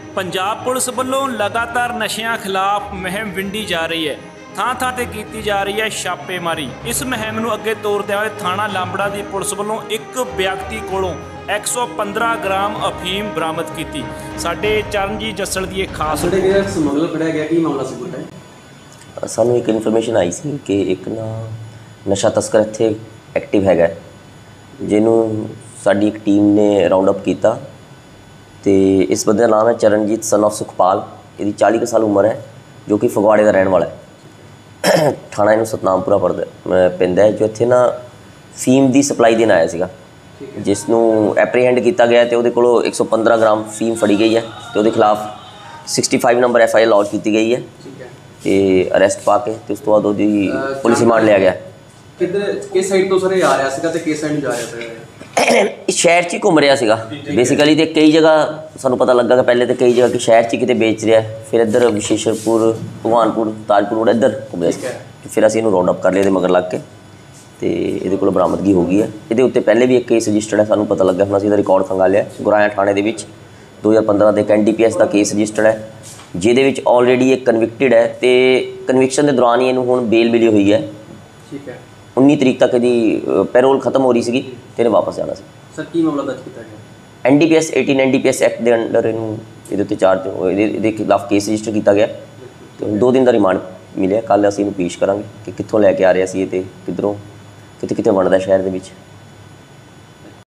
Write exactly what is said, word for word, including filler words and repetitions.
Punjab police ਵੱਲੋਂ लगातार नशिਆਂ खिलाफ मुहिम विंडी जा रही है। ਥਾਂ ਥਾਂ ਤੇ ਕੀਤੀ ਜਾ ਰਹੀ ਹੈ ਛਾਪੇਮਾਰੀ। ਇਸ ਮੁਹਿੰਮ ਨੂੰ ਅੱਗੇ ਤੋਰਦੇ ਹੋਏ ਥਾਣਾ ਲਾਂਬੜਾ ਦੀ ਪੁਲਿਸ ਵੱਲੋਂ ਇੱਕ ਵਿਅਕਤੀ ਕੋਲੋਂ एक सौ पंद्रह ग्राम अफीम बरामद की। साडे चरणजीत जस्सड़ की एक खास समगलर फड़िया गया, की मामला सबूत है? सानू एक इन्फॉर्मेशन आई सी कि एक ना नशा तस्कर इत्थे एक्टिव हैगा, जिन्हों साडी एक टीम ने राउंड अप किया। तो इस बंदे का नाम है चरणजीत सन ऑफ सुखपाल। इसकी चाली साल उम्र है, जो कि फगवाड़े का रहने वाला है। थाना इनू सतनामपुरा पड़ता पैंदा है, जो इत्थे ना फीम की सप्लाई देन आया सीगा, जिसनों एप्रीहेंड किया गया। तो वो कोलों एक सौ पंद्रह ग्राम फीम फड़ी गई है। तो वो खिलाफ sixty five number F I R launch की गई है। तो अरेस्ट पा के तो उस तो बाद वो पुलिस रिमांड लिया गया। किस साइड तो सर आ रहा सीगा ते किस साइड जा रहा था? शहर च ही घूम रहा सीगा बेसिकली। तो कई जगह सानू पता लगा कि पहले तो कई जगह कि शहर च किते बेच रहा है, फिर इधर विशेषरपुर, भगवानपुर, ताजपुर रोड इधर घूम रहा। फिर असीं इहनूं राउंड अप कर लिया, मगर लग के तो ये को बरामदगी हो गई है। ये उत्ते पहले भी एक केस रजिस्टर्ड है, सानू पता लगा। हम असीं रिकॉर्ड खंगालिया गुराया थाने दे विच दो हज़ार पंद्रह के एक एन डी पी एस का केस रजिस्टर्ड है, जिहदे विच ऑलरेडी एक कन्विक्टिड है। तो कन्विक्शन के दौरान ही इहनूं हुण बेल मिली हुई है। ठीक है, उन्नीस तरीक तक यदी पैरोल खत्म हो रही सी, तो इन्हें वापस जाना सी। सर की मामला दर्ज किया गया? N D P S eighteen N D P S act के अंडर इनू ये चार्ज ये खिलाफ केस रजिस्टर किया गया। तो दो दिन का रिमांड मिले। कल असीं इहनूं पेश करांगे कि कित्थों लैके आ रहा सी ते किधरों किते किते बनदा शहर दे विच।